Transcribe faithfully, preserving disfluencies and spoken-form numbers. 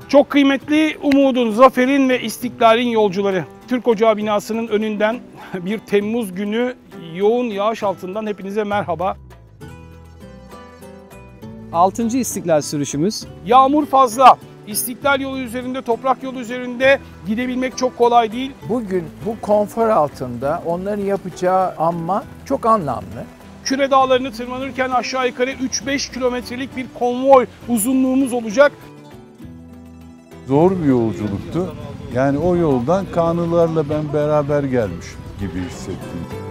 Çok kıymetli umudun, zaferin ve istiklalin yolcuları. Türk Ocağı binasının önünden bir Temmuz günü yoğun yağış altından hepinize merhaba. altıncı İstiklal sürüşümüz. Yağmur fazla. İstiklal yolu üzerinde, toprak yolu üzerinde gidebilmek çok kolay değil. Bugün bu konfor altında onların yapacağı anma çok anlamlı. Küre Dağları'nı tırmanırken aşağı yukarı üç beş kilometrelik bir konvoy uzunluğumuz olacak. Zor bir yolculuktu. Yani o yoldan Kanlılarla ben beraber gelmiş gibi hissettim.